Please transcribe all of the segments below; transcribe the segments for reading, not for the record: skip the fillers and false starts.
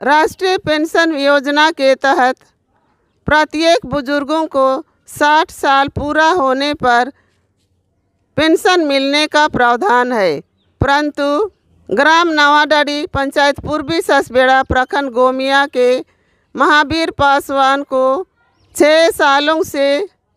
राष्ट्रीय पेंशन योजना के तहत प्रत्येक बुजुर्गों को 60 साल पूरा होने पर पेंशन मिलने का प्रावधान है, परंतु ग्राम नवाडाड़ी पंचायत पूर्वी ससबेड़ा प्रखंड गोमिया के महावीर पासवान को 6 सालों से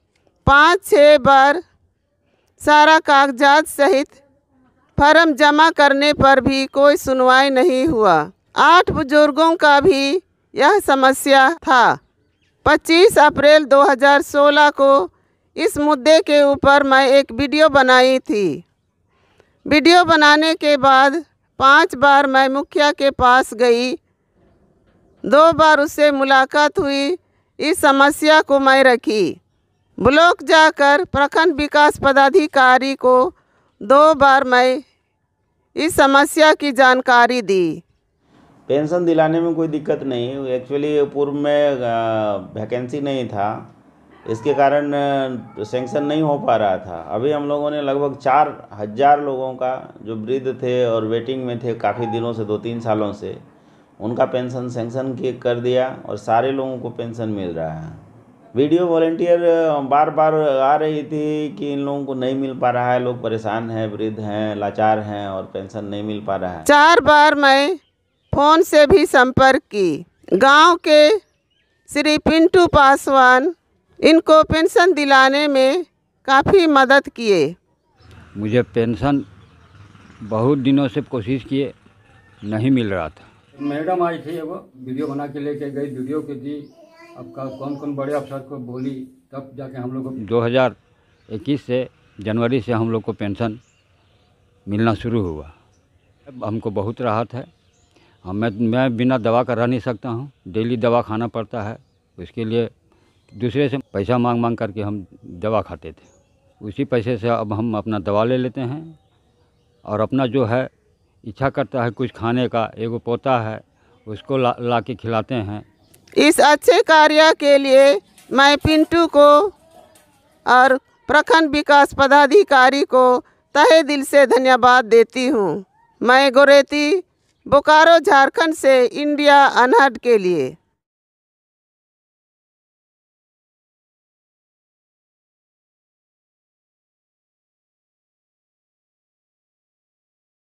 5-6 बार सारा कागजात सहित फर्म जमा करने पर भी कोई सुनवाई नहीं हुआ। 8 बुजुर्गों का भी यह समस्या था। 25 अप्रैल 2016 को इस मुद्दे के ऊपर मैं एक वीडियो बनाई थी। वीडियो बनाने के बाद 5 बार मैं मुखिया के पास गई, 2 बार उससे मुलाकात हुई। इस समस्या को मैं रखी। ब्लॉक जाकर प्रखंड विकास पदाधिकारी को 2 बार मैं इस समस्या की जानकारी दी। पेंशन दिलाने में कोई दिक्कत नहीं, एक्चुअली पूर्व में वैकेंसी नहीं था, इसके कारण सेंक्शन नहीं हो पा रहा था। अभी हम लोगों ने लगभग 4000 लोगों का जो वृद्ध थे और वेटिंग में थे काफ़ी दिनों से, 2-3 सालों से, उनका पेंशन सेंक्शन कर दिया और सारे लोगों को पेंशन मिल रहा है। वीडियो वॉलंटियर बार बार आ रही थी कि इन लोगों को नहीं मिल पा रहा है, लोग परेशान हैं, वृद्ध हैं, लाचार हैं और पेंशन नहीं मिल पा रहा है। 4 बार मैं फ़ोन से भी संपर्क की। गांव के श्री पिंटू पासवान इनको पेंशन दिलाने में काफ़ी मदद किए। मुझे पेंशन बहुत दिनों से कोशिश किए, नहीं मिल रहा था। मैडम आई थी, वो वीडियो बना के लेके गई, वीडियो के दी, अब कौन कौन बड़े अफसर को बोली, तब जाके हम लोग को 2021 से जनवरी से हम लोग को पेंशन मिलना शुरू हुआ। अब हमको बहुत राहत है। मैं बिना दवा का रह नहीं सकता हूँ, डेली दवा खाना पड़ता है। उसके लिए दूसरे से पैसा मांग करके हम दवा खाते थे। उसी पैसे से अब हम अपना दवा ले लेते हैं और अपना जो है इच्छा करता है कुछ खाने का, एगो पोता है उसको ला के खिलाते हैं। इस अच्छे कार्य के लिए मैं पिंटू को और प्रखंड विकास पदाधिकारी को तहे दिल से धन्यवाद देती हूँ। मैं गोरेती, बोकारो, झारखंड से इंडिया अनहद के लिए।